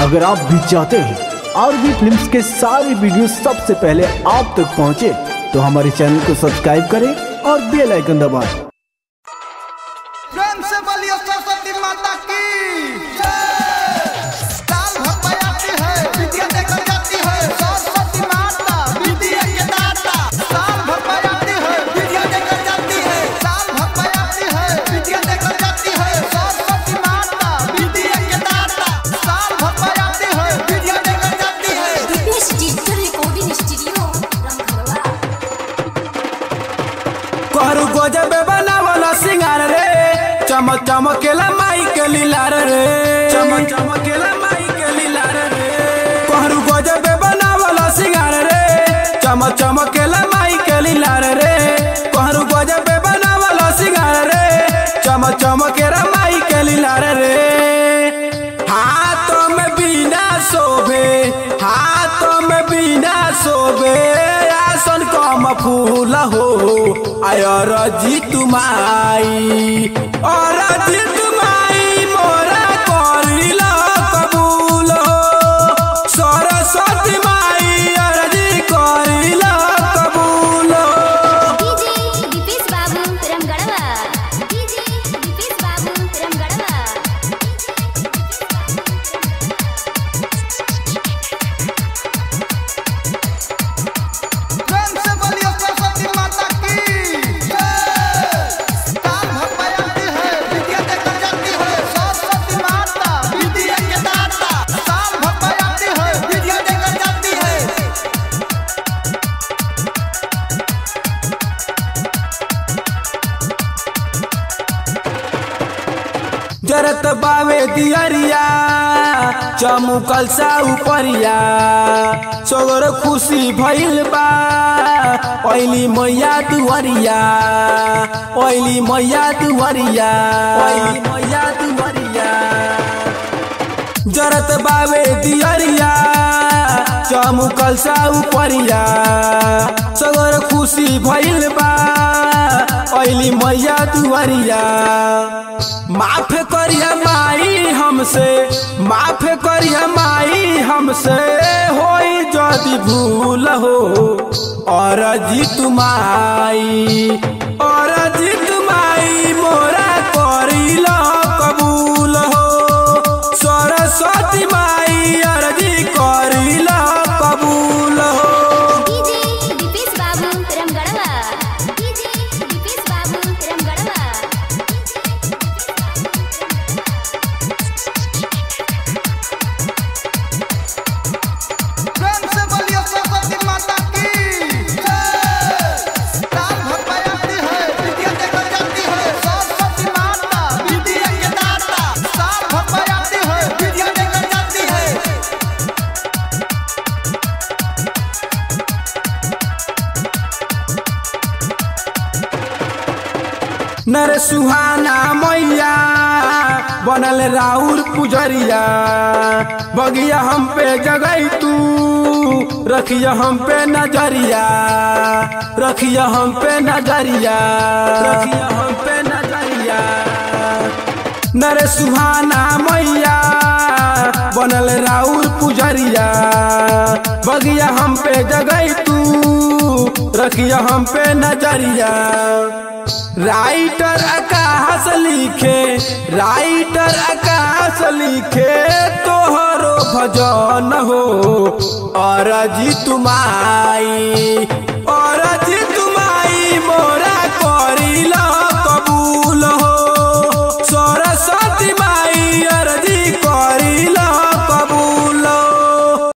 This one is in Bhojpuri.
अगर आप भी चाहते हैं आरबी फिल्म्स के सारे वीडियो सबसे पहले आप तक पहुंचे तो हमारे चैनल को सब्सक्राइब करें और बेल आइकन दबाएं। प्रेम से बोलिए सरस्वती माता की जय। साल भर आती है विद्या देकर जाती है सरस्वती माता विद्या के दाता। साल भर आती है विद्या देकर जाती है, साल भर आती है विद्या देकर जाती है सरस्वती माता विद्या के दाता। साल भर आती है विद्या देकर जाती है। दिपेश डिजिटल रिकॉर्डिंग स्टूडियो रंगघरवा। कोहरू गजब बनावला सिंगार रे, चमक चमकेला माई के लीलार रे, चमक चमकेला माई के लीलार रे। कोहरू गजब बनावला सिंगार रे, चमक चमकेला माई के लीलार रे। कोहरू गजब बनावला सिंगार रे, चमक चमकेला माई के लीलार रे। हाथों में बीना शोभे, हाथों में बीना शोभे, आसन कम फूल हो आयर जी तुमाई, और जी तुमाई मोरा करिला कबूल हो। सरस्वती माई अर्जी करिला कबूल हो। डीजे दिपेश बाबू रंगघरवा, डीजे दिपेश बाबू रंगघरवा। प्रेम से बोलिए सरस्वती माता की जय। साल भर आती है विद्या देकर जाती है सरस्वती माता विद्या के दाता। साल भर आती है विद्या देकर जाती है। जरत बावे दियरिया चमुकल सा उपरिया, सोगर खुशी भइल बा ओइली मैया दुवरिया, ओइली मैया दुवरिया, ओइली मैया दुवरिया। जरत बावे दियरिया चमुकल सा उपरिया, सोगर खुशी भइल बा ओइली मैया दुवरिया। माफ करिया माई हमसे, माफ करिया माई हमसे, होई जदि भूल हो और जी तुमाई, और जी तुमाई मोरा करिला कबूल हो। सरस्वती माई अर्जी करिला कबूल हो। डीजे दिपेश बाबू रंगघरवा, डीजे दिपेश बाबू रंगघरवा। प्रेम से बोलिए सरस्वती माता की जय। साल भर आती है विद्या देकर जाती है सरस्वती माता विद्या के दाता। साल भर आती है विद्या देकर जाती है। नर सुहाना मैया बनल राउर पुजरिया, बगिया हम पे जगई तू, रखिया हम पे नजरिया, रखिया हम पे नजरिया, रखिया हम पे नजरिया। नर सुहाना मैया बनल राउर पुजरिया, बगिया हम पे जगई तू, रखिया हम पे नजरिया। राइटर आकाश लिखे, राइटर आकाश लिखे तोहरो भजन हो और जी तुमाई,